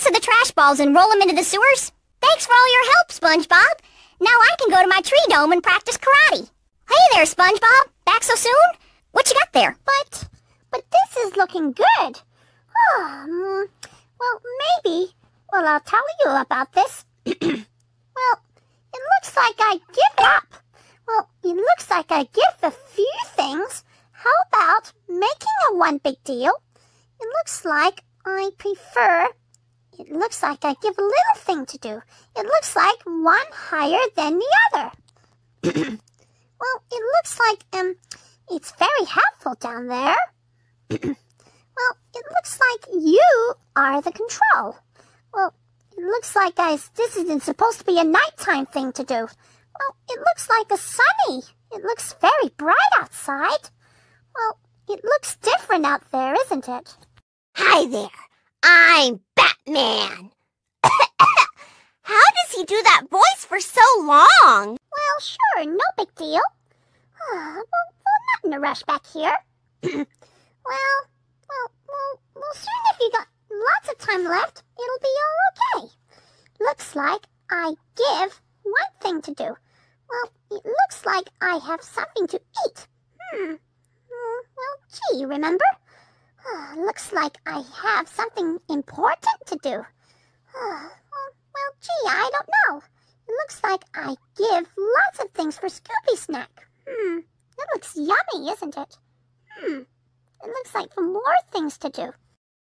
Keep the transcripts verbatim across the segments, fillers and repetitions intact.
lots of the trash balls and roll them into the sewers. Thanks for all your help, SpongeBob. Now I can go to my tree dome and practice karate. Hey there, SpongeBob. Back so soon? What you got there? But, but this is looking good. Oh, well, maybe. Well, I'll tell you about this. Well, it looks like I give up. Well, it looks like I give a few things. How about making a one big deal? It looks like I prefer... It looks like I give a little thing to do. It looks like one higher than the other. Well, it looks like, um, it's very helpful down there. Well, it looks like you are the control. Well, it looks like I, this isn't supposed to be a nighttime thing to do. Well, it looks like a sunny. It looks very bright outside. Well, it looks different out there, isn't it? Hi there. I'm Batman. How does he do that voice for so long? Well, sure, no big deal. Uh, well, well, not in a rush back here. well, well, well, well, soon if you got lots of time left, it'll be all okay. Looks like I give one thing to do. Well, it looks like I have something to eat. Hmm. Mm, well, gee, remember? Uh, looks like I have something important to do. Uh, well, well, gee, I don't know. It looks like I give lots of things for Scooby Snack. Hmm. That looks yummy, isn't it? Hmm. It looks like for more things to do.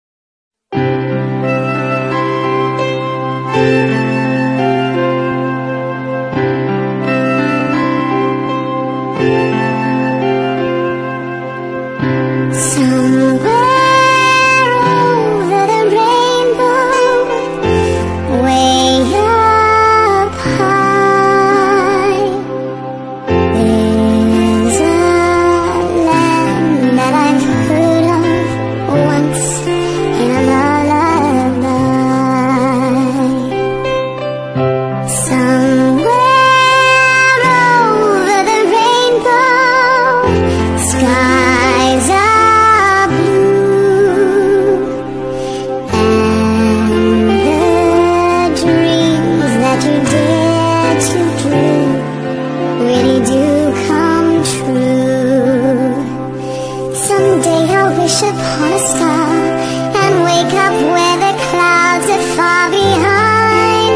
Upon a star and wake up where the clouds are far behind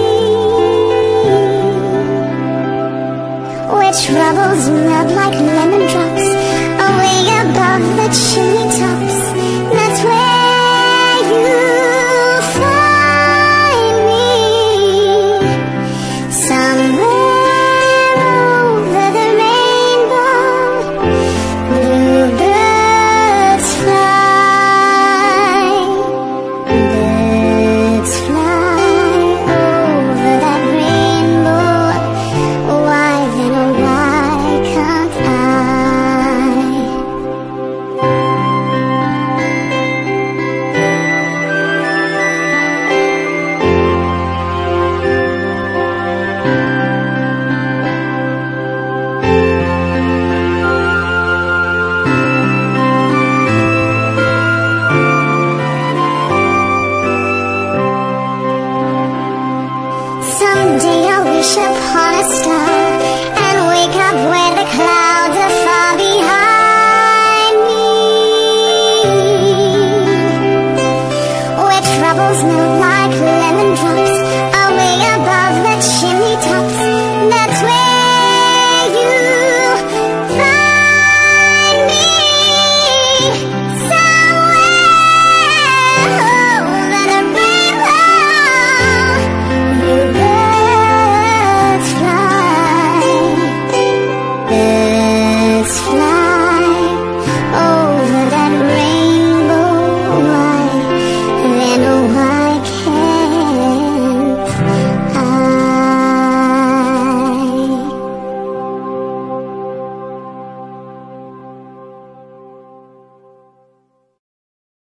me, where troubles melt like lemon drops away above the chimney tops. That's where you'll find me, somewhere over the rainbow. Bluebirds fly, birds fly over that rainbow. Why then, oh why can't I? Someday I'll wish upon a star and wake up where the clouds are far behind me, where troubles melt like lemon drops